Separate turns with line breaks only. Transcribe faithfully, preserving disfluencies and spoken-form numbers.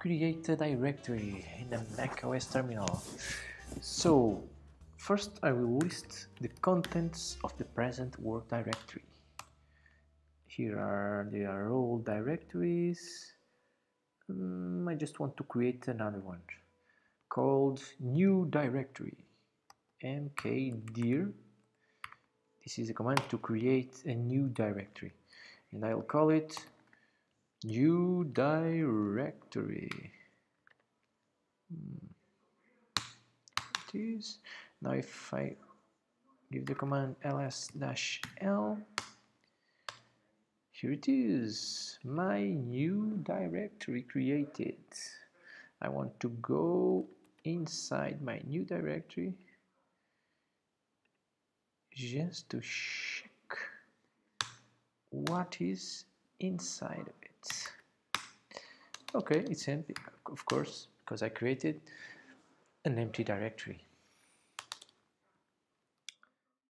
create a directory in the macOS terminal. So first I will list the contents of the present work directory. Here are the all directories. Um, I just want to create another one called new directory, mkdir. This is a command to create a new directory, and I'll call it new directory. Hmm. It is. Now if I give the command ls-l, here it is, my new directory created. I want to go inside my new directory just to check what is inside of it. Okay, it's empty, of course, because I created an empty directory.